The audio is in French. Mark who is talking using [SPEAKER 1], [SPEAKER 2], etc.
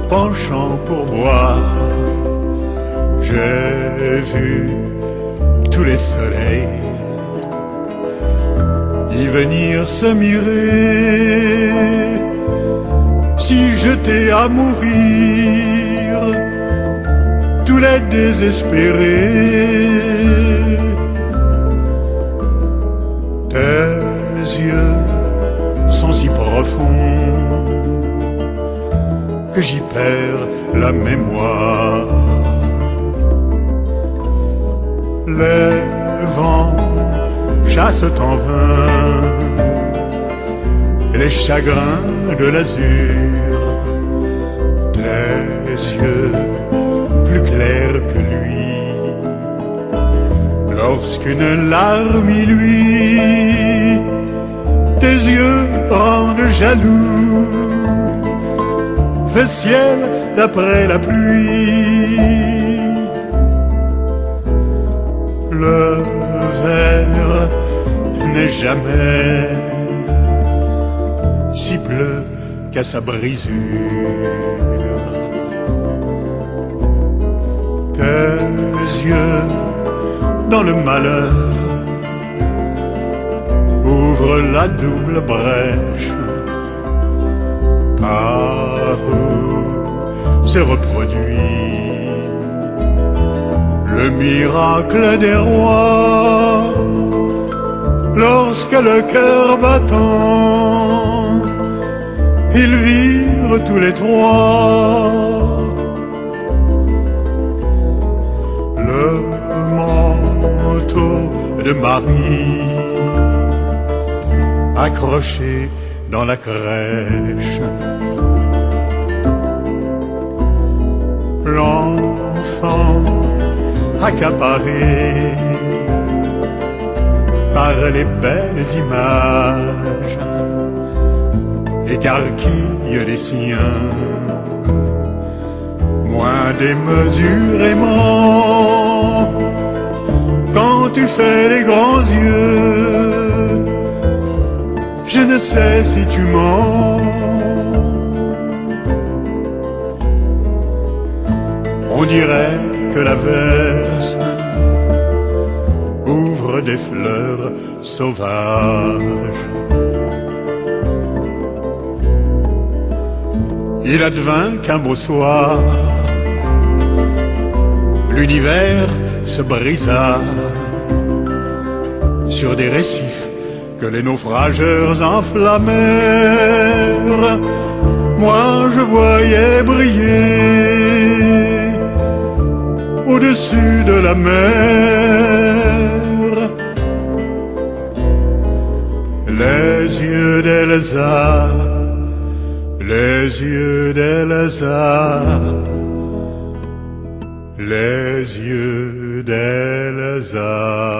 [SPEAKER 1] penchant pour boire. J'ai vu tous les soleils y venir se mirer. Si jetés à mourir, tous les désespérés. Tes yeux sont si profonds que j'y perds la mémoire. Les vents chassent en vain les chagrins de l'azur. Tes yeux plus clairs que lui, lorsqu'une larme y luit, tes yeux rendent jaloux le ciel d'après la pluie. Le verre n'est jamais si bleu qu'à sa brisure. Tes yeux dans le malheur ouvrent la double brèche par où se reproduit le miracle des rois. Lorsque le cœur battant, ils virent tous les trois le manteau de Marie accroché dans la crèche. L'enfant accaparé par les belles images écarquille les siens, moins démesurément. Quand tu fais les grands yeux, je ne sais si tu mens. On dirait que l'averse ouvre des fleurs sauvages. Il advint qu'un beau soir, l'univers se brisa sur des récifs que les naufrageurs enflammèrent. Moi je voyais briller au-dessus de la mer les yeux d'Elsa, les yeux d'Elsa, les yeux d'Elsa.